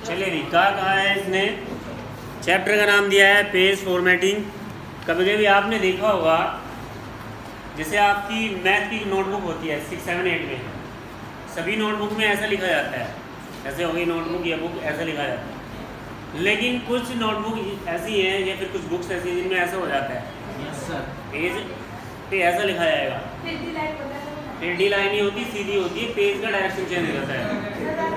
चलिए भी कहा है इसने, चैप्टर का नाम दिया है पेज फॉर्मेटिंग। कभी कभी आपने देखा होगा, जैसे आपकी मैथ की नोटबुक होती है 6, 7, 8 में, सभी नोटबुक में ऐसा लिखा जाता है, ऐसे होगी नोटबुक या बुक, ऐसा लिखा जाता है। लेकिन कुछ नोटबुक ऐसी हैं या फिर कुछ बुक्स ऐसी हैं जिनमें ऐसा हो जाता है, पेज पे ऐसा लिखा जाएगा, टेढ़ी लाइन नहीं होती, सीधी होती है, पेज का डायरेक्शन चेंज हो जाता है।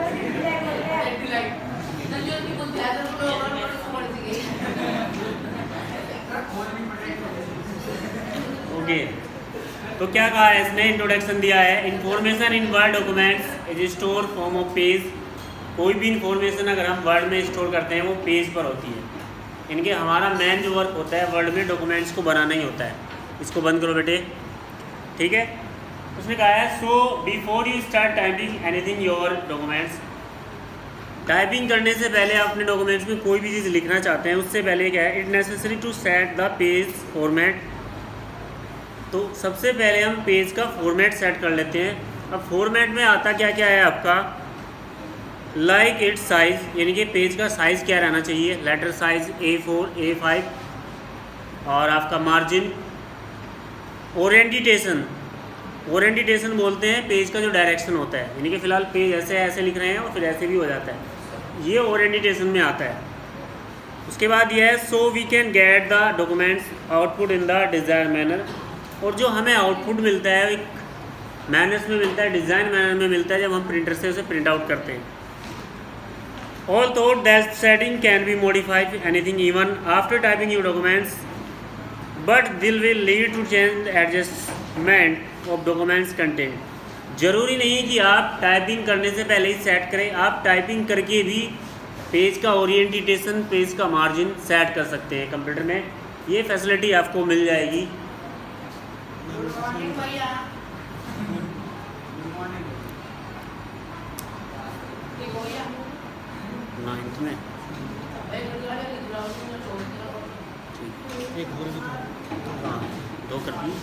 ओके, तो क्या कहा है इसने, इंट्रोडक्शन दिया है, information in word documents is store form of page. कोई भी इंफॉर्मेशन अगर हम वर्ड में स्टोर करते हैं वो पेज पर होती है। इनके हमारा मेन जो वर्क होता है वर्ड में डॉक्यूमेंट्स को बनाना ही होता है। इसको बंद करो बेटे, ठीक है। उसने कहा है so before you start typing anything your documents, typing करने से पहले आप अपने डॉक्यूमेंट्स में कोई भी चीज़ लिखना चाहते हैं, उससे पहले क्या है, it necessary to set the page format. तो सबसे पहले हम पेज का फॉर्मेट सेट कर लेते हैं। अब फॉर्मेट में आता क्या क्या है आपका, लाइक इट्स साइज़, यानी कि पेज का साइज़ क्या रहना चाहिए, लेटर साइज़ A4, A5, और आपका मार्जिन, ओरिएंटेशन। ओरिएंटेशन बोलते हैं पेज का जो डायरेक्शन होता है, यानी कि फ़िलहाल पेज ऐसे ऐसे लिख रहे हैं और फिर ऐसे भी हो जाता है, ये ओरिएंटेशन में आता है। उसके बाद ये है so we can get the documents output in the desire manner. और जो हमें आउटपुट मिलता है एक मैनर्स में मिलता है, डिज़ाइन मैनर में मिलता है, जब हम प्रिंटर से उसे प्रिंट आउट करते हैं। All thought that setting can be modified anything even after typing your documents, but this will lead to change adjustment of documents content. ज़रूरी नहीं है कि आप टाइपिंग करने से पहले ही सेट करें, आप टाइपिंग करके भी पेज का ओरिएंटेशन, पेज का मार्जिन सेट कर सकते हैं कंप्यूटर में। ये फैसिलिटी आपको मिल जाएगी। नाइन्थ में एक हाँ 2 कर दी।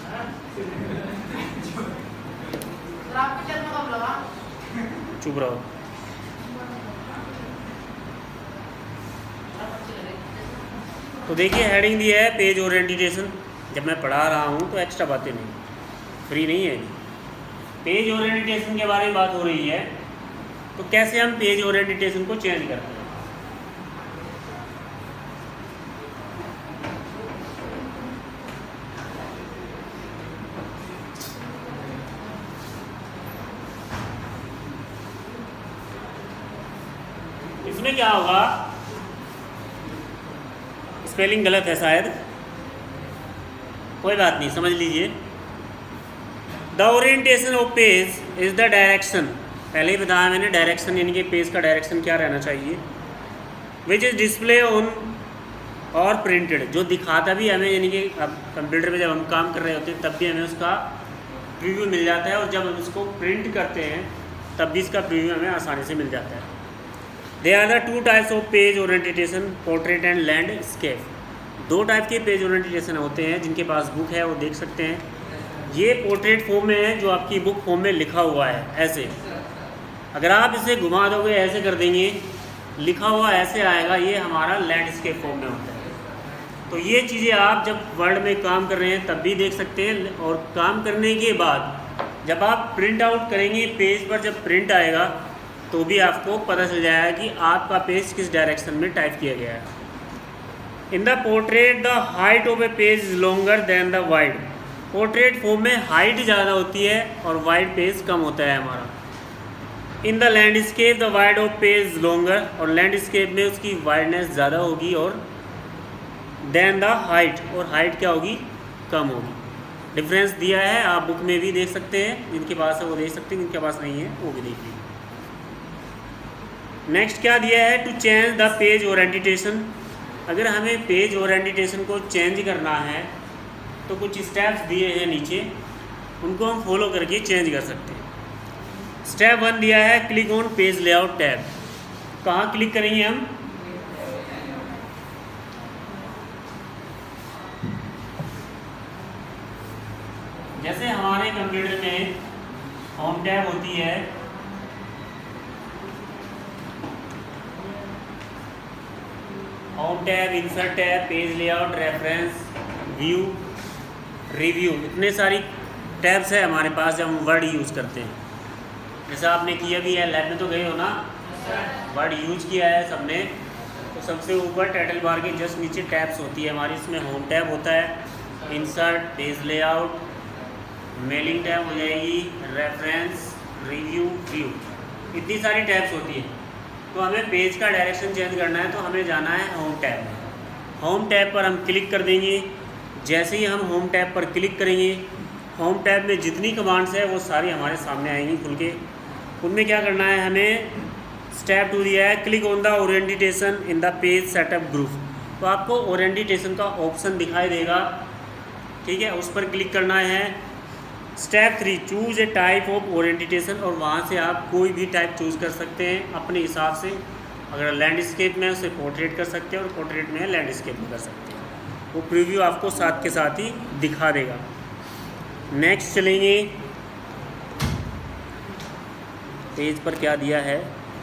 चुप रहो। तो देखिए हेडिंग दी है पेज ओरिएंटेशन। जब मैं पढ़ा रहा हूँ तो एक्स्ट्रा बातें नहीं, फ्री नहीं है। पेज ओरिएंटेशन के बारे में बात हो रही है, तो कैसे हम पेज ओरिएंटेशन को चेंज करते हैं। इसमें क्या होगा, स्पेलिंग गलत है शायद, कोई बात नहीं, समझ लीजिए। The orientation of page is the direction, पहले ही बताया मैंने, डायरेक्शन यानी कि पेज का डायरेक्शन क्या रहना चाहिए, विच इज़ डिस्प्ले ऑन और प्रिंटेड, जो दिखाता भी हमें, यानी कि अब कंप्यूटर पे जब हम काम कर रहे होते हैं तब भी हमें उसका प्रीव्यू मिल जाता है, और जब हम उसको प्रिंट करते हैं तब भी इसका प्रीव्यू हमें आसानी से मिल जाता है। They are the 2 types of page orientation, portrait and landscape. 2 type के पेज ओरिएंटेशन होते हैं, जिनके पास बुक है वो देख सकते हैं। ये पोर्ट्रेट फॉर्म में है, जो आपकी बुक फॉर्म में लिखा हुआ है ऐसे। अगर आप इसे घुमा दोगे, ऐसे कर देंगे, लिखा हुआ ऐसे आएगा, ये हमारा लैंडस्केप फॉर्म में होता है। तो ये चीज़ें आप जब वर्ड में काम कर रहे हैं तब भी देख सकते हैं, और काम करने के बाद जब आप प्रिंट आउट करेंगे पेज पर, जब प्रिंट आएगा तो भी आपको पता चल जाएगा कि आपका पेज किस डायरेक्शन में टाइप किया गया है। In the portrait the height of a page is longer than the wide. Portrait form में हाइट ज़्यादा होती है और वाइड पेज कम होता है हमारा। In the landscape the wide of page longer, और लैंडस्केप में उसकी वाइडनेस ज़्यादा होगी, और देन द हाइट, और हाइट क्या होगी, कम होगी। डिफरेंस दिया है, आप बुक में भी देख सकते हैं, जिनके पास है वो देख सकते हैं, जिनके पास नहीं है वो भी देख लीजिए। नेक्स्ट क्या दिया है, to change the page orientation. अगर हमें पेज ओरिएंटेशन को चेंज करना है तो कुछ स्टेप्स दिए हैं नीचे, उनको हम फॉलो करके चेंज कर सकते हैं। स्टेप 1 दिया है, click on page layout tab. कहाँ क्लिक करेंगे हम, जैसे हमारे कंप्यूटर में होम टैब होती है, home tab, insert tab, page layout, reference, view, review, इतने सारी टैब्स है हमारे पास जब हम वर्ड यूज़ करते हैं। जैसा आपने किया भी है, लैब में तो गए हो ना, वर्ड यूज किया है सबने। तो सबसे ऊपर टाइटल बार के जस्ट नीचे टैब्स होती है हमारी, इसमें होम टैब होता है, insert, page layout, mailing tab हो जाएगी, रेफरेंस, रिव्यू, व्यू, इतनी सारी टैब्स होती है। तो हमें पेज का डायरेक्शन चेंज करना है तो हमें जाना है होम टैब में। होम टैब पर हम क्लिक कर देंगे। जैसे ही हम होम टैब पर क्लिक करेंगे, होम टैब में जितनी कमांड्स है वो सारी हमारे सामने आएंगी खुल के। उनमें क्या करना है, हमें स्टेप 2 दिया है, click on the orientation in the page setup group. तो आपको ओरिएंटेशन का ऑप्शन दिखाई देगा, ठीक है, उस पर क्लिक करना है। Step 3, choose a type of orientation, और वहाँ से आप कोई भी टाइप चूज़ कर सकते हैं अपने हिसाब से। अगर लैंडस्केप में उसे पोर्ट्रेट कर सकते हैं, और पोर्ट्रेट में लैंडस्केप में कर सकते हैं। वो प्रीव्यू आपको साथ के साथ ही दिखा देगा। नेक्स्ट चलेंगे, पेज पर क्या दिया है,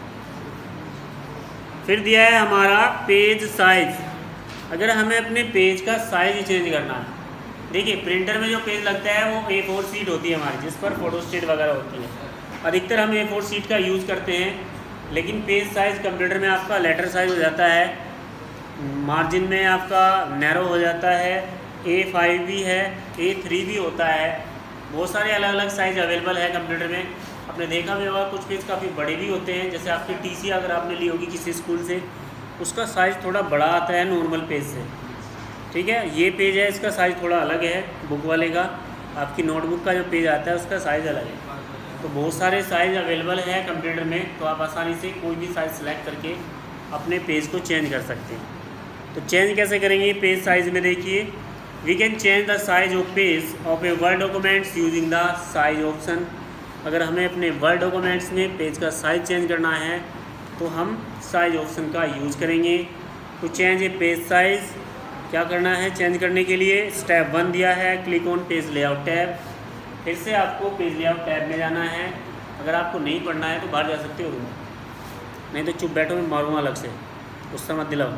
फिर दिया है हमारा पेज साइज़। अगर हमें अपने पेज का साइज़ चेंज करना है, देखिए प्रिंटर में जो पेज लगता है वो A4 शीट होती है हमारी, जिस पर फोटो स्टेट वगैरह होती है। अधिकतर हम A4 शीट का यूज़ करते हैं, लेकिन पेज साइज़ कंप्यूटर में आपका लेटर साइज़ हो जाता है, मार्जिन में आपका नैरो हो जाता है, A5 भी है, A3 भी होता है, बहुत सारे अलग अलग साइज़ अवेलेबल है कंप्यूटर में। आपने देखा भी होगा कुछ पेज काफ़ी बड़े भी होते हैं, जैसे आपकी TC अगर आपने ली होगी किसी स्कूल से, उसका साइज़ थोड़ा बड़ा आता है नॉर्मल पेज से, ठीक है। ये पेज है, इसका साइज़ थोड़ा अलग है बुक वाले का। आपकी नोटबुक का जो पेज आता है उसका साइज़ अलग है। तो बहुत सारे साइज़ अवेलेबल है कंप्यूटर में, तो आप आसानी से कोई भी साइज़ सेलेक्ट करके अपने पेज को चेंज कर सकते हैं। तो चेंज कैसे करेंगे पेज साइज़ में, देखिए, we can change the size of page of a word documents using the size option. अगर हमें अपने वर्ड डॉक्यूमेंट्स में पेज का साइज़ चेंज करना है तो हम साइज ऑप्शन का यूज़ करेंगे। तो चेंज ए पेज साइज़ क्या करना है चेंज करने के लिए, स्टेप 1 दिया है, click on page layout tab. फिर से आपको पेज लेआउट टैब में जाना है। अगर आपको नहीं पढ़ना है तो बाहर जा सकते हो रूम, नहीं तो चुप बैठो, मैं मारूंगा अलग से, गुस्सा मत दिलाओ।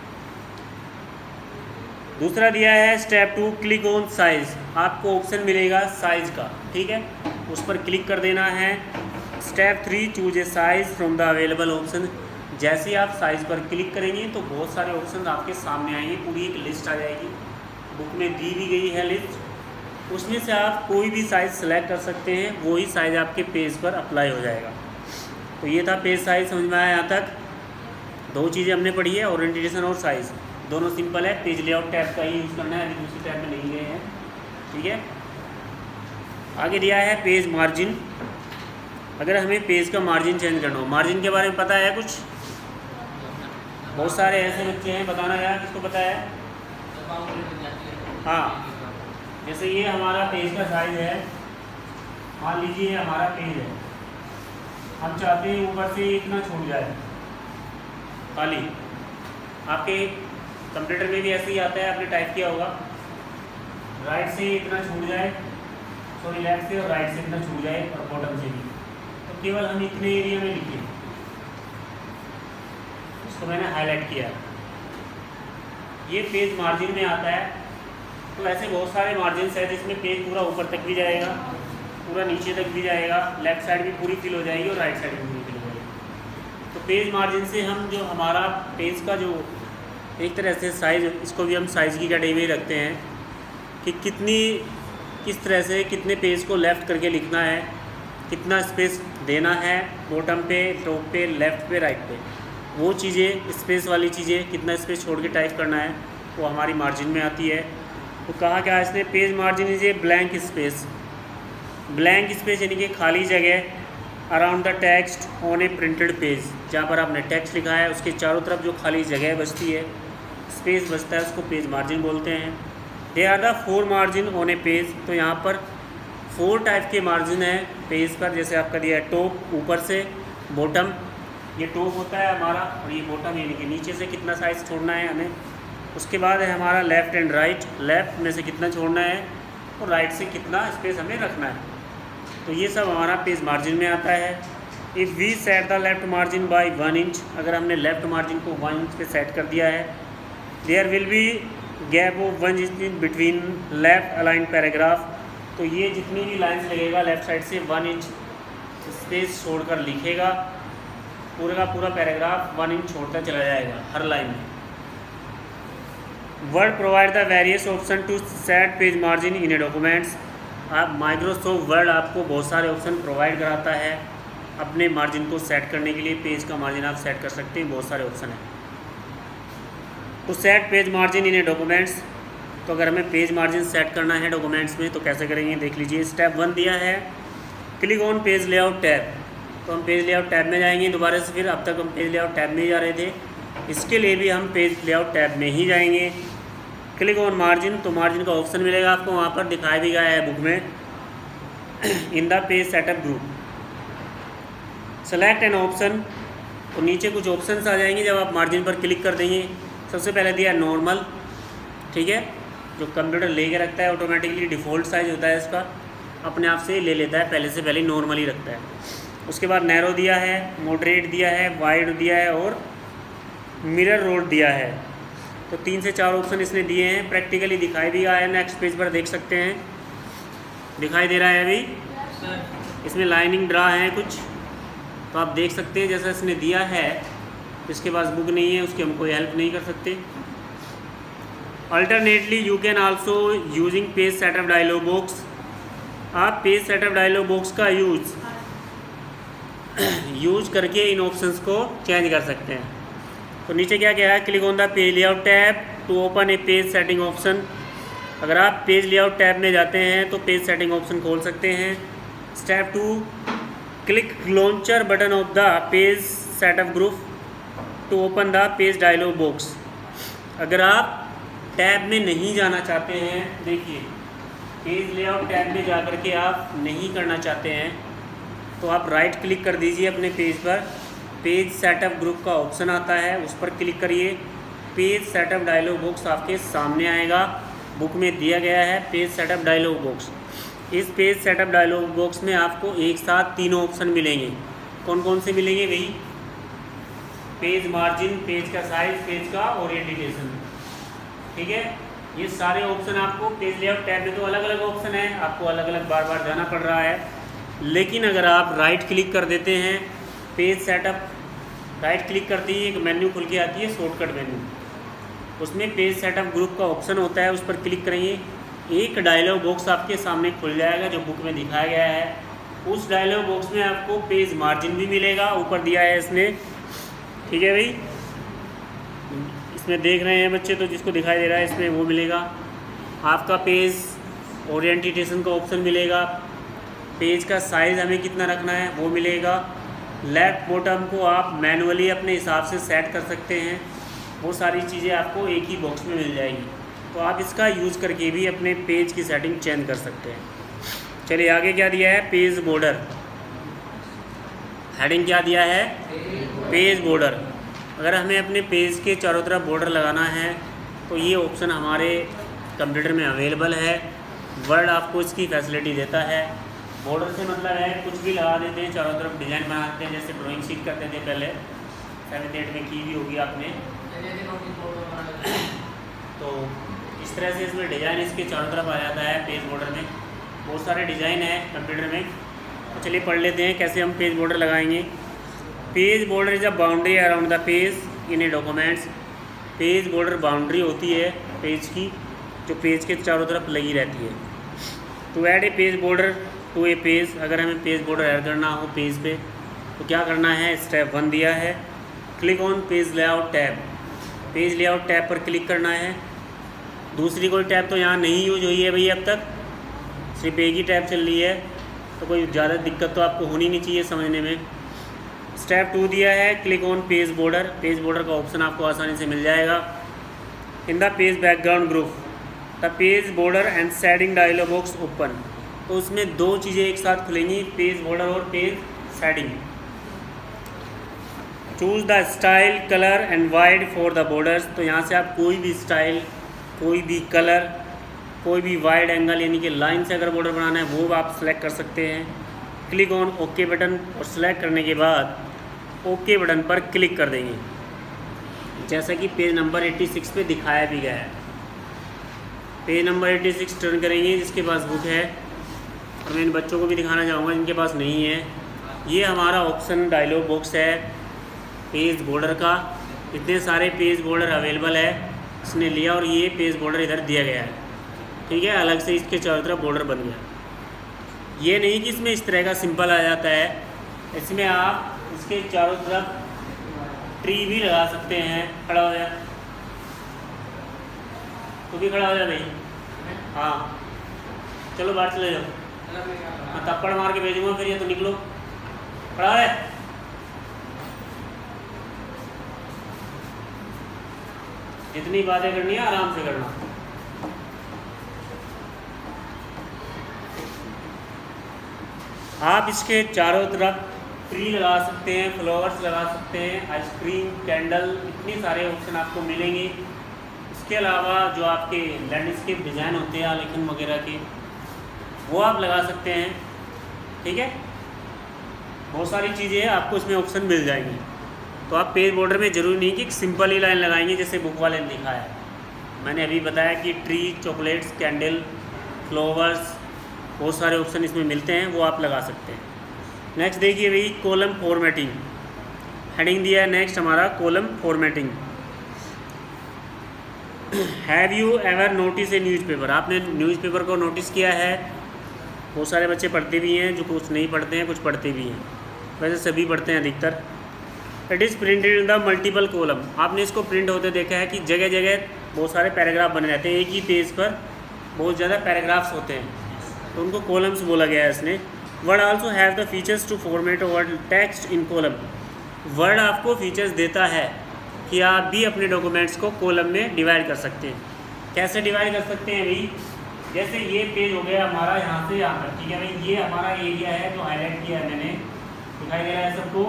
दूसरा दिया है स्टेप 2, क्लिक ऑन साइज़। आपको ऑप्शन मिलेगा साइज़ का, ठीक है, उस पर क्लिक कर देना है। Step 3, choose a size from the available option. जैसे ही आप साइज़ पर क्लिक करेंगे तो बहुत सारे ऑप्शन आपके सामने आएंगे, पूरी एक लिस्ट आ जाएगी, बुक में दी भी गई है लिस्ट। उसमें से आप कोई भी साइज़ सेलेक्ट कर सकते हैं, वही साइज़ आपके पेज पर अप्लाई हो जाएगा। तो ये था पेज साइज़, समझ में आया यहाँ तक। 2 चीज़ें हमने पढ़ी है, ओरिएंटेशन और साइज़, दोनों सिंपल है। पेज लेआउट टैब का ही यूज़ करना है, अभी दूसरी टैब में नहीं गए हैं, ठीक है। आगे दिया है पेज मार्जिन। अगर हमें पेज का मार्जिन चेंज करना हो, मार्जिन के बारे में पता है कुछ? बहुत सारे ऐसे बच्चे हैं, बताना यार किसको पता है। हाँ, जैसे ये हमारा पेज का साइज़ है, मान लीजिए हमारा पेज है, हम चाहते हैं ऊपर से इतना छूट जाए खाली। आपके कंप्यूटर में भी ऐसे ही आता है, आपने टाइप किया होगा, राइट से इतना छूट जाए, सॉरी लेफ्ट से और राइट से इतना छूट जाए, और बॉटम से भी। तो केवल हम इतने एरिया में लिखें, इसको मैंने हाईलाइट किया, ये पेज मार्जिन में आता है। तो ऐसे बहुत सारे मार्जिन है जिसमें पेज पूरा ऊपर तक भी जाएगा, पूरा नीचे तक भी जाएगा, लेफ्ट साइड भी पूरी फिल हो जाएगी और राइट साइड भी पूरी फिल हो जाएगी। तो पेज मार्जिन से हम जो हमारा पेज का जो एक तरह से साइज़, इसको भी हम साइज़ की कैटेगरी रखते हैं कि किस तरह से कितने पेज को लेफ़्ट करके लिखना है, कितना स्पेस देना है बॉटम पे, टॉप पे, लेफ़्ट पे, राइट पे। वो चीज़ें, स्पेस वाली चीज़ें, कितना स्पेस छोड़ के टाइप करना है, वो हमारी मार्जिन में आती है। तो कहा क्या इसने, page margin is a blank space. Blank space यानी कि खाली जगह around the text on a printed page, जहाँ पर आपने टेक्स्ट लिखा है उसके चारों तरफ जो खाली जगह बचती है, स्पेस बचता है, उसको पेज मार्जिन बोलते हैं। They are the 4 margin on a page. तो यहाँ पर 4 टाइप के मार्जिन है पेज पर, जैसे आपका दिया है टॉप, ऊपर से, बॉटम, ये टॉप होता है हमारा, और ये बॉटम यानी कि नीचे से कितना साइज़ छोड़ना है हमें। उसके बाद है हमारा लेफ़्ट एंड राइट, लेफ़्ट में से कितना छोड़ना है और राइट से कितना स्पेस हमें रखना है। तो ये सब हमारा पेज मार्जिन में आता है। If we set the left margin by 1 inch, अगर हमने लेफ़्ट मार्जिन को 1 इंच पे सेट कर दिया है there will be gap of 1 inch between left align paragraph. तो ये जितनी भी लाइन्स लगेगा लेफ्ट साइड से 1 इंच स्पेस छोड़कर लिखेगा, पूरा का पूरा पैराग्राफ 1 इंच छोड़ता चला जाएगा हर लाइन में। Word provide the various option to set page margin in a documents. आप माइक्रोसॉफ्ट वर्ड आपको बहुत सारे ऑप्शन प्रोवाइड कराता है अपने मार्जिन को सेट करने के लिए। पेज का मार्जिन आप सेट कर सकते हैं, बहुत सारे ऑप्शन हैं। To set page margin in a documents, तो अगर हमें पेज मार्जिन सेट करना है डॉक्यूमेंट्स में तो कैसे करेंगे देख लीजिए। स्टेप 1 दिया है click on page layout tab. तो हम पेज लेआउट टैब में जाएंगे दोबारा से, फिर अब तक हम पेज लेआउट टैब में ही जा रहे थे, इसके लिए भी हम पेज लेआउट टैब में ही जाएंगे। क्लिक ऑन मार्जिन, तो मार्जिन का ऑप्शन मिलेगा आपको, वहाँ पर दिखाया भी गया है बुक में in the page setup group. Select an option, तो नीचे कुछ ऑप्शंस आ जाएंगे जब आप मार्जिन पर क्लिक कर देंगे। सबसे पहले दिया नॉर्मल, ठीक है, जो कंप्यूटर लेके रखता है ऑटोमेटिकली डिफ़ॉल्ट साइज होता है इसका, अपने आप से ले लेता है, पहले से पहले नॉर्मल ही रखता है। उसके बाद नैरो दिया है, मॉडरेट दिया है, वाइड दिया है और मिरर रोड दिया है। तो 3 से 4 ऑप्शन इसने दिए हैं, प्रैक्टिकली दिखाई भी गया है। नेक्स्ट पेज पर देख सकते हैं, दिखाई दे रहा है अभी, इसमें लाइनिंग ड्रा है कुछ, तो आप देख सकते हैं जैसा इसने दिया है। जिसके पास बुक नहीं है उसकी हम कोई हेल्प नहीं कर सकते। Alternately you can also using page setup dialog box, आप पेज सेटअप डायलॉग बॉक्स का यूज करके इन ऑप्शंस को चेंज कर सकते हैं। तो नीचे क्या क्या है, click on the page layout tab to open a page setting option. अगर आप पेज लेआउट टैब में जाते हैं तो पेज सेटिंग ऑप्शन खोल सकते हैं। Step 2 click launcher button of the page setup group to open the page dialog box. अगर आप टैब में नहीं जाना चाहते हैं, देखिए पेज लेआउट टैब में जाकर के आप नहीं करना चाहते हैं तो आप राइट क्लिक कर दीजिए अपने पेज पर, पेज सेटअप ग्रुप का ऑप्शन आता है, उस पर क्लिक करिए। पेज सेटअप डायलॉग बॉक्स आपके सामने आएगा, बुक में दिया गया है पेज सेटअप डायलॉग बॉक्स। इस पेज सेटअप डायलॉग बॉक्स में आपको एक साथ 3 ऑप्शन मिलेंगे। कौन कौन से मिलेंगे भाई, पेज मार्जिन, पेज का साइज, पेज का ओरिएंटेशन, ठीक है। ये सारे ऑप्शन आपको पेज लेआउट टैब में तो अलग अलग ऑप्शन है, आपको अलग अलग बार बार जाना पड़ रहा है। लेकिन अगर आप राइट क्लिक कर देते हैं पेज सेटअप, राइट क्लिक करते ही एक मेन्यू खुल के आती है शॉर्टकट मेन्यू, उसमें पेज सेटअप ग्रुप का ऑप्शन होता है, उस पर क्लिक करेंगे, एक डायलॉग बॉक्स आपके सामने खुल जाएगा जो बुक में दिखाया गया है। उस डायलॉग बॉक्स में आपको पेज मार्जिन भी मिलेगा, ऊपर दिया है इसने, ठीक है भाई, इसमें देख रहे हैं बच्चे तो जिसको दिखाई दे रहा है इसमें वो मिलेगा। आपका पेज ओरिएंटेशन का ऑप्शन मिलेगा, पेज का साइज़ हमें कितना रखना है वो मिलेगा। लेफ्ट बॉटम को आप मैनुअली अपने हिसाब से सेट कर सकते हैं, वो सारी चीज़ें आपको एक ही बॉक्स में मिल जाएगी। तो आप इसका यूज़ करके भी अपने पेज की सेटिंग चेंज कर सकते हैं। चलिए आगे क्या दिया है, पेज बॉर्डर, हेडिंग क्या दिया है, पेज बॉर्डर। अगर हमें अपने पेज के चारों तरफ बॉर्डर लगाना है तो ये ऑप्शन हमारे कंप्यूटर में अवेलेबल है, वर्ड आपको इसकी फैसिलिटी देता है। बॉर्डर से मतलब है कुछ भी लगा देते हैं, चारों तरफ डिज़ाइन बनाते हैं, जैसे ड्राइंग शीट करते थे पहले, 7th 8th में की भी होगी आपने। तो इस तरह से इसमें डिज़ाइन इसके चारों तरफ आ जाता है पेज बॉर्डर में। बहुत सारे डिज़ाइन है कंप्यूटर में, तो चलिए पढ़ लेते हैं कैसे हम पेज बॉर्डर लगाएंगे। Page border is a boundary around the page in a documents. Page border boundary होती है पेज की, जो पेज के चारों तरफ लगी रहती है। To add a page border to a page, अगर हमें पेज बॉर्डर ऐड करना हो पेज पे तो क्या करना है, स्टेप 1 दिया है, click on page layout tab. Page layout tab पर क्लिक करना है। दूसरी कोई टैब तो यहाँ नहीं यूज हुई है भैया अब तक, सिर्फ एक ही टैब चल रही है, तो कोई ज़्यादा दिक्कत तो आपको होनी नहीं चाहिए समझने में। स्टेप 2 दिया है, click on page border. Page border का ऑप्शन आपको आसानी से मिल जाएगा। In the page background group the page border and shading dialog box open. तो उसमें 2 चीज़ें एक साथ खुलेंगी, पेज बॉर्डर और page shading. Choose the style, colour and wide for the borders. तो यहाँ से आप कोई भी स्टाइल, कोई भी कलर, कोई भी वाइड एंगल यानी कि लाइन से अगर बॉर्डर बनाना है वो आप सेलेक्ट कर सकते हैं। क्लिक ऑन ओके बटन, और सेलेक्ट करने के बाद ओके बटन पर क्लिक कर देंगे। जैसा कि पेज नंबर 86 पे दिखाया भी गया है। पेज नंबर 86 टर्न करेंगे जिसके पास बुक है, और मैं इन बच्चों को भी दिखाना चाहूँगा जिनके पास नहीं है। ये हमारा ऑप्शन डायलॉग बॉक्स है पेज बॉर्डर का। इतने सारे पेज बॉर्डर अवेलेबल है, इसने लिया और ये पेज बॉर्डर इधर दिया गया है, ठीक है। अलग से इसके चारों तरफ बॉर्डर बन गया। ये नहीं कि इसमें इस तरह का सिंपल आ जाता है, इसमें आप इसके चारों तरफ ट्री भी लगा सकते हैं। खड़ा हो जा, तू भी खड़ा हो जा भाई। हाँ चलो बाहर चले जाओ, हाँ थप्पड़ मार के भेजूंगा फिर, ये तो निकलो। खड़ा है, जितनी बातें करनी है आराम से करना। आप इसके चारों तरफ ट्री लगा सकते हैं, फ्लावर्स लगा सकते हैं, आइसक्रीम, कैंडल, इतने सारे ऑप्शन आपको मिलेंगे। इसके अलावा जो आपके लैंडस्केप डिज़ाइन होते हैं आलेखन वगैरह के, वो आप लगा सकते हैं, ठीक है। बहुत सारी चीज़ें आपको इसमें ऑप्शन मिल जाएंगी। तो आप पेज बॉर्डर में ज़रूरी नहीं कि सिंपल ही लाइन लगाएंगे जैसे बुक वाले ने लिखा है। मैंने अभी बताया कि ट्री, चॉकलेट्स, कैंडल, फ्लावर्स, बहुत सारे ऑप्शन इसमें मिलते हैं, वो आप लगा सकते हैं। नेक्स्ट देखिए भाई, कॉलम फॉर्मेटिंग हेडिंग दिया है। नेक्स्ट हमारा column formatting. Have you ever notice a newspaper? आपने न्यूज़पेपर को नोटिस किया है? बहुत सारे बच्चे पढ़ते भी हैं, जो कुछ नहीं पढ़ते हैं, कुछ पढ़ते भी हैं, वैसे सभी पढ़ते हैं अधिकतर। It is printed in the multiple column. आपने इसको प्रिंट होते देखा है कि जगह जगह बहुत सारे पैराग्राफ बने रहते हैं, एक ही पेज पर बहुत ज़्यादा पैराग्राफ्स होते हैं, तो उनको कॉलम्स बोला गया है इसने। Word also have the features to format word text in column. Word आपको फीचर्स देता है कि आप भी अपने डॉक्यूमेंट्स को कॉलम में डिवाइड कर सकते हैं। कैसे डिवाइड कर सकते हैं भाई? जैसे ये पेज हो गया हमारा यहाँ से यहाँ तक, ठीक है भाई। ये हमारा एरिया है जो हाईलाइट किया है मैंने, दिखाई दे रहा है सबको।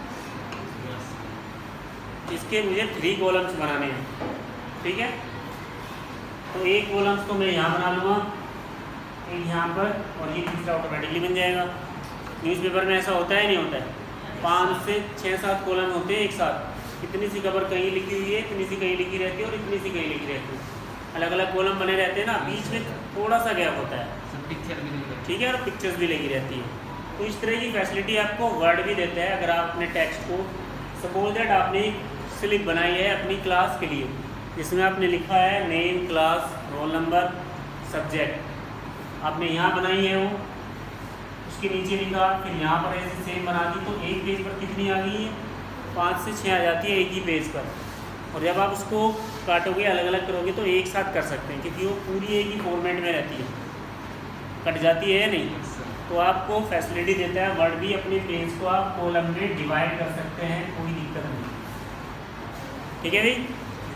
इसके मुझे 3 कॉलम्स बनाने हैं, ठीक है। तो एक कॉलम्स तो मैं यहाँ बना लूँगा, एक यहाँ पर, और ये तीसरा ऑटोमेटिकली बन जाएगा। न्यूज़पेपर में ऐसा होता है नहीं होता है, 5 से 6-7 कॉलम होते हैं एक साथ। इतनी सी खबर कहीं लिखी हुई है, इतनी सी कहीं लिखी रहती है, और इतनी सी कहीं लिखी रहती है। अलग अलग कॉलम बने रहते हैं ना, बीच में थोड़ा सा गैप होता है, ठीक है, और पिक्चर्स भी लगी रहती है। तो इस तरह की फैसिलिटी आपको वर्ड भी देता है। अगर आप अपने टेक्स्ट को, सपोज दैट आपने स्लिप बनाई है अपनी क्लास के लिए, जिसमें आपने लिखा है name, class, roll number, subject, आपने यहाँ बनाई है वो, उसके नीचे लिखा, फिर यहाँ पर ऐसे सेम बना दी, तो एक पेज पर कितनी आ गई है? 5 से 6 आ जाती है एक ही पेज पर। और जब आप उसको काटोगे, अलग अलग करोगे, तो एक साथ कर सकते हैं, क्योंकि वो पूरी एक ही फॉर्मेट में रहती है, कट जाती है या नहीं। तो आपको फैसिलिटी देता है वर्ड भी, अपने पेज को आप कॉलम में डिवाइड कर सकते हैं, कोई दिक्कत नहीं, ठीक है भाई।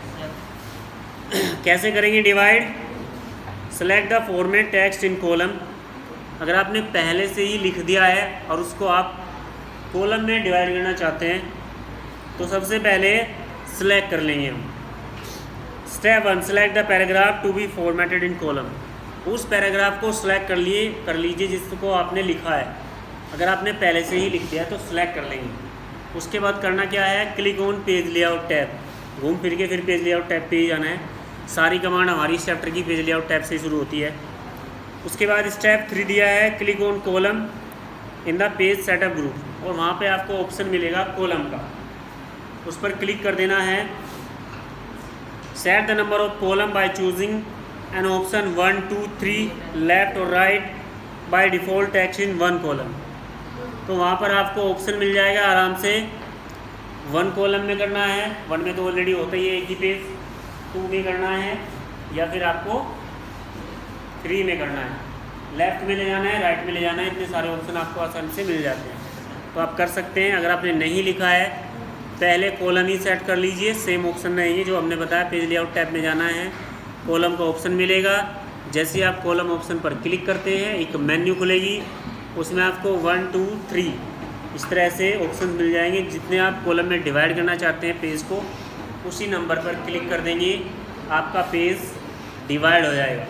कैसे करेंगे divide? Select the format text in column. अगर आपने पहले से ही लिख दिया है और उसको आप कॉलम में डिवाइड करना चाहते हैं, तो सबसे पहले सेलेक्ट कर लेंगे हम। Step 1, select the paragraph to be formatted in column. उस पैराग्राफ को सिलेक्ट कर लीजिए जिसको आपने लिखा है। अगर आपने पहले से ही लिख दिया है तो सिलेक्ट कर लेंगे। उसके बाद करना क्या है? Click on page layout tab, घूम फिर के फिर पेज लेआउट टैब पे ही जाना है। सारी कमांड हमारी इस चैप्टर की पेज लेआउट टैब से शुरू होती है। उसके बाद स्टेप 3 दिया है, click on column in the page setup group, और वहाँ पे आपको ऑप्शन मिलेगा कॉलम का, उस पर क्लिक कर देना है। Set the number of column by choosing an option 1, 2, 3 left और right by default text in 1 column. तो वहाँ पर आपको ऑप्शन मिल जाएगा आराम से। 1 कॉलम में करना है, 1 में तो ऑलरेडी होता ही है एक ही पेज, 2 में करना है, या फिर आपको 3 में करना है। लेफ़्ट में ले जाना है, राइट में ले जाना है, इतने सारे ऑप्शन आपको आसानी से मिल जाते हैं, तो आप कर सकते हैं। अगर आपने नहीं लिखा है, पहले कॉलम ही सेट कर लीजिए, सेम ऑप्शन रहेंगे जो हमने बताया। पेज लेआउट टैब में जाना है, कॉलम का ऑप्शन मिलेगा। जैसे आप कॉलम ऑप्शन पर क्लिक करते हैं, एक मेन्यू खुलेगी, उसमें आपको 1, 2, 3 इस तरह से ऑप्शन मिल जाएंगे। जितने आप कॉलम में डिवाइड करना चाहते हैं पेज को, उसी नंबर पर क्लिक कर देंगे, आपका पेज डिवाइड हो जाएगा।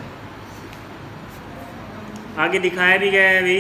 आगे दिखाया भी गया है अभी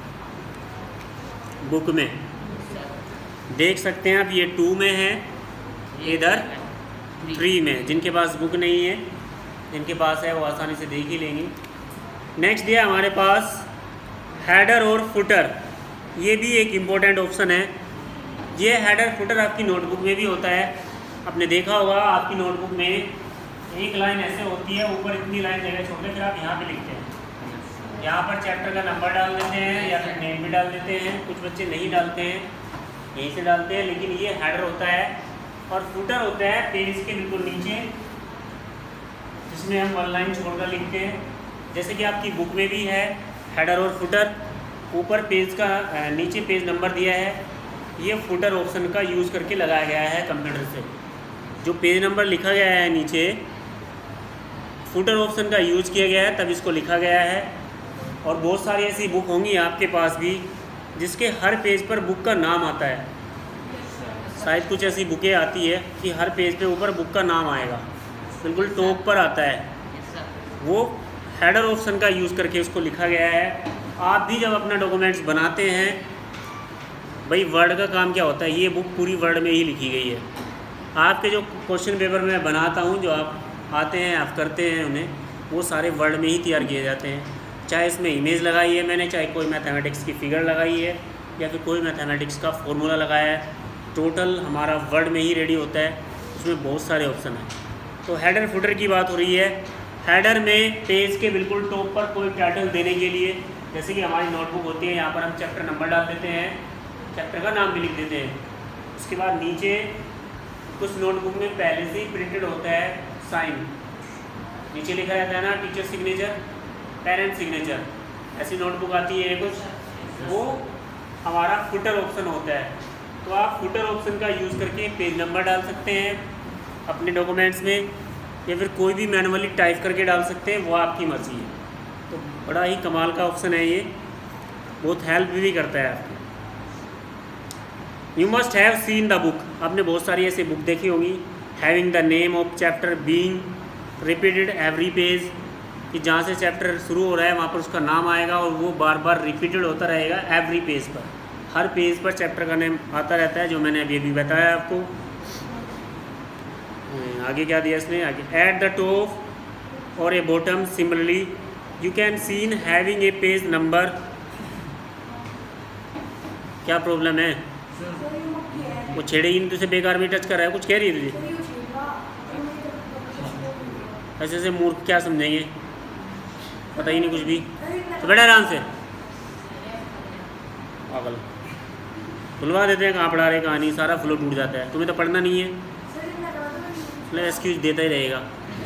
बुक में, देख सकते हैं आप, ये 2 में है इधर 3 में। जिनके पास बुक नहीं है, जिनके पास है वो आसानी से देख ही लेंगे। नेक्स्ट दिया हमारे पास हेडर और फुटर। ये भी एक इम्पोर्टेंट ऑप्शन है। ये हेडर फुटर आपकी नोटबुक में भी होता है। आपने देखा होगा आपकी नोटबुक में एक लाइन ऐसे होती है, ऊपर इतनी लाइन जगह छोड़ के फिर आप यहाँ पे लिखते हैं। यहाँ पर चैप्टर का नंबर डाल देते हैं या फिर नेम भी डाल देते हैं। कुछ बच्चे नहीं डालते हैं, यहीं से डालते हैं, लेकिन ये हेडर होता है। और फुटर होता है पेज के बिल्कुल नीचे, जिसमें हम 1 लाइन छोड़कर लिखते हैं। जैसे कि आपकी बुक में भी है हेडर और फुटर। ऊपर पेज का नीचे पेज नंबर दिया है, ये फुटर ऑप्शन का यूज़ करके लगाया गया है कंप्यूटर से। जो पेज नंबर लिखा गया है नीचे, फुटर ऑप्शन का यूज़ किया गया है, तब इसको लिखा गया है। और बहुत सारी ऐसी बुक होंगी आपके पास भी जिसके हर पेज पर बुक का नाम आता है। शायद कुछ ऐसी बुकें आती है कि हर पेज पे ऊपर बुक का नाम आएगा, बिल्कुल टॉप पर आता है। वो हेडर ऑप्शन का यूज़ करके उसको लिखा गया है। आप भी जब अपना डॉक्यूमेंट्स बनाते हैं, भाई वर्ड का काम क्या होता है, ये बुक पूरी वर्ड में ही लिखी गई है। आपके जो क्वेश्चन पेपर मैं बनाता हूँ, जो आप आते हैं आप करते हैं उन्हें, वो सारे वर्ड में ही तैयार किए जाते हैं। चाहे इसमें इमेज लगाई है मैंने, चाहे कोई मैथमेटिक्स की फिगर लगाई है, या फिर कोई मैथमेटिक्स का फॉर्मूला लगाया है, टोटल हमारा वर्ड में ही रेडी होता है। उसमें बहुत सारे ऑप्शन हैं। तो हेडर फुटर की बात हो रही है। हेडर में पेज के बिल्कुल टॉप पर कोई टाइटल देने के लिए, जैसे कि हमारी नोटबुक होती है, यहाँ पर हम चैप्टर नंबर डाल देते हैं, चैप्टर का नाम भी लिख देते हैं। उसके बाद नीचे कुछ नोटबुक में पहले से ही प्रिंटेड होता है साइन, नीचे लिखा रहता है ना टीचर सिग्नेचर, पेरेंट सिग्नेचर, ऐसी नोटबुक आती है कुछ, वो हमारा फुटर ऑप्शन होता है। तो आप फुटर ऑप्शन का यूज़ करके पेज नंबर डाल सकते हैं अपने डॉक्यूमेंट्स में, या फिर कोई भी मैनुअली टाइप करके डाल सकते हैं, वो आपकी मर्ज़ी है। तो बड़ा ही कमाल का ऑप्शन है ये, बहुत हेल्प भी करता है आपकी। You must have seen the book. आपने बहुत सारी ऐसी बुक देखी होंगी, having the name of chapter being repeated every page, कि जहाँ से चैप्टर शुरू हो रहा है वहाँ पर उसका नाम आएगा और वो बार बार रिपीटेड होता रहेगा एवरी पेज पर। हर पेज पर चैप्टर का नेम आता रहता है, जो मैंने अभी बताया आपको। आगे क्या दिया इसने, आगे एट द टॉप और a bottom similarly you can seen having a page number. क्या प्रॉब्लम है, वो छेड़ेगी नहीं तुझे, बेकार में टच कर रहा है, कुछ कह रही है तुझे। ऐसे ऐसे मूर्ख क्या समझेंगे, पता ही नहीं कुछ भी। तो बैठा आराम से, पागल खुलवा देते हैं, कहाँ पढ़ा रहे कहानी, सारा फ्लो टूट जाता है। तुम्हें तो पढ़ना नहीं है, इसलिए एक्सक्यूज देता ही रहेगा।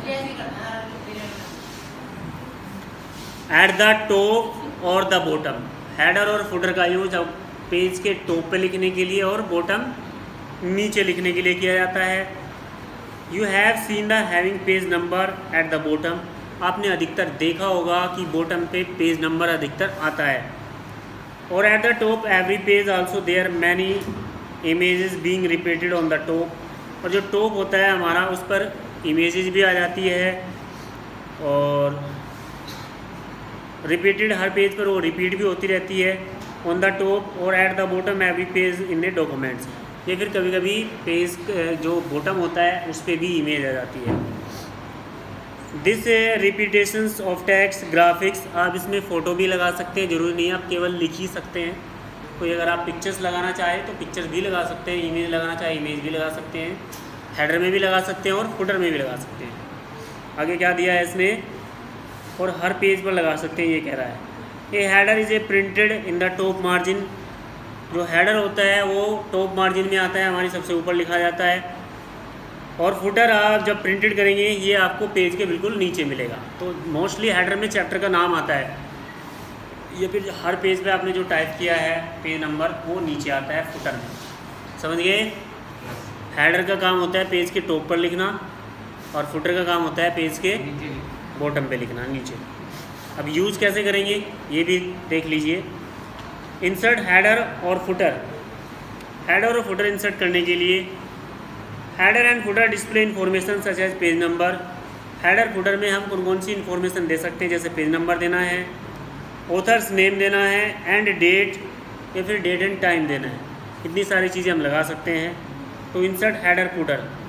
एट द टॉप और द बॉटम, हेडर और फुटर का यूज अब पेज के टॉप पे लिखने के लिए और बॉटम नीचे लिखने के लिए किया जाता है। You have seen the having page number at the bottom. आपने अधिकतर देखा होगा कि बॉटम पे पेज नंबर अधिकतर आता है। और at the top every page also there many images being repeated on the top. और जो टॉप होता है हमारा, उस पर इमेजेस भी आ जाती है और रिपीटेड हर पेज पर वो रिपीट भी होती रहती है ऑन द टॉप। और at the bottom every page in a documents. या फिर कभी कभी पेज जो बॉटम होता है उस पर भी इमेज आ जाती है। This repetitions of text graphics, आप इसमें फ़ोटो भी लगा सकते हैं, ज़रूरी नहीं है आप केवल लिख ही सकते हैं। कोई अगर आप पिक्चर्स लगाना चाहें तो पिक्चर्स भी लगा सकते हैं, इमेज लगाना चाहे इमेज भी लगा सकते हैं, हेडर में भी लगा सकते हैं और फुटर में भी लगा सकते हैं। आगे क्या दिया है इसने, और हर पेज पर लगा सकते हैं, ये कह रहा है। ये header is a printed in the top margin. जो हेडर होता है वो टॉप मार्जिन में आता है, हमारी सबसे ऊपर लिखा जाता है। और फुटर आप जब प्रिंटेड करेंगे ये आपको पेज के बिल्कुल नीचे मिलेगा। तो मोस्टली हेडर में चैप्टर का नाम आता है, ये फिर हर पेज पे आपने जो टाइप किया है पेज नंबर वो नीचे आता है फुटर में। समझ गए? हेडर का काम होता है पेज के टॉप पर लिखना और फुटर का काम होता है पेज के बॉटम पे लिखना, नीचे। अब यूज़ कैसे करेंगे ये भी देख लीजिए। इंसर्ट हेडर और फुटर। हेडर और फुटर इंसर्ट करने के लिए header and footer display information such as page number. Header footer में हम कौन कौन सी इन्फॉर्मेशन दे सकते हैं, जैसे पेज नंबर देना है, ऑथर्स नेम देना है, एंड डेट या फिर डेट एंड टाइम देना है। इतनी सारी चीज़ें हम लगा सकते हैं। तो इंसर्ट हेडर फुटर,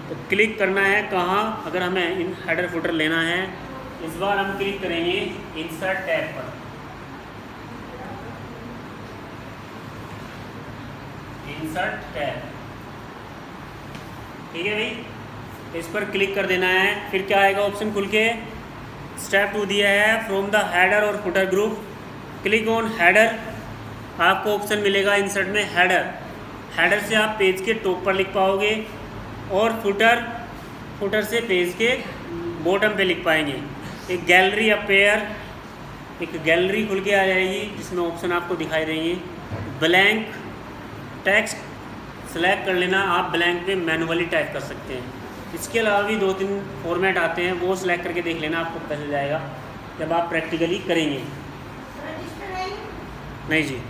तो क्लिक करना है कहाँ, अगर हमें इन हेडर फुटर लेना है इस बार हम क्लिक करेंगे इंसर्ट टैब पर। इंसर्ट टैब, ठीक है भाई, इस पर क्लिक कर देना है। फिर क्या आएगा ऑप्शन खुल के, स्टेप 2 दिया है फ्रॉम द हेडर और footer group, click on header. आपको ऑप्शन मिलेगा इंसर्ट में हेडर। हेडर से आप पेज के टॉप पर लिख पाओगे और फुटर से पेज के बॉटम पे लिख पाएंगे। एक गैलरी अपेयर, एक गैलरी खुल के आ जाएगी जिसमें ऑप्शन आपको दिखाई देंगे। ब्लैंक टेक्स्ट सेलेक्ट कर लेना, आप ब्लैंक पे मैनुअली टाइप कर सकते हैं। इसके अलावा भी 2-3 फॉर्मेट आते हैं, वो सिलेक्ट करके देख लेना, आपको पता चल जाएगा जब आप प्रैक्टिकली करेंगे। नहीं जी।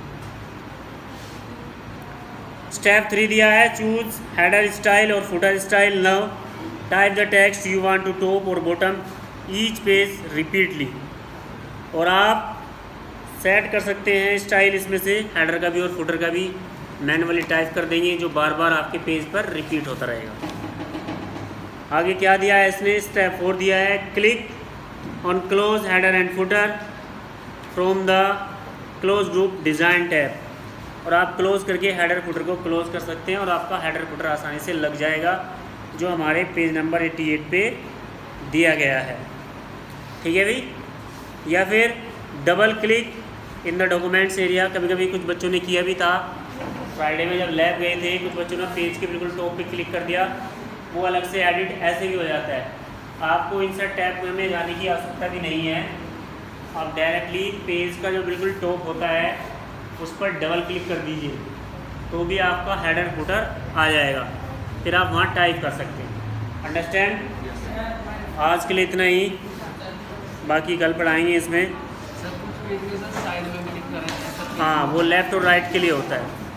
स्टेप 3 दिया है चूज हेडर स्टाइल और footer style. Now type the text you want to top और बॉटम ईच पेज रिपीटली। और आप सेट कर सकते हैं स्टाइल इसमें से, हेडर का भी और फुटर का भी मैनुअली टाइप कर देंगे, जो बार बार आपके पेज पर रिपीट होता रहेगा। आगे क्या दिया है इसने, स्टेप 4 दिया है click on close header and footer from the close group design tab. और आप क्लोज करके हेडर फुटर को क्लोज कर सकते हैं और आपका हेडर फुटर आसानी से लग जाएगा, जो हमारे पेज नंबर 88 पे दिया गया है। ठीक है भाई। या फिर double click in the documents area, कभी कभी कुछ बच्चों ने किया भी था, फ्राइडे में जब लैब गए थे कुछ बच्चों ने पेज के बिल्कुल टॉप पे क्लिक कर दिया, वो अलग से एडिट ऐसे भी हो जाता है। आपको इंसर्ट टैब में जाने की आवश्यकता भी नहीं है, आप डायरेक्टली पेज का जो बिल्कुल टॉप होता है उस पर डबल क्लिक कर दीजिए तो भी आपका हेडर फुटर आ जाएगा, फिर आप वहाँ टाइप कर सकते हैं। अंडरस्टैंड। आज के लिए इतना ही, बाकी कल पढ़ाएंगे इसमें। हाँ, वो लेफ़्ट और राइट के लिए होता है।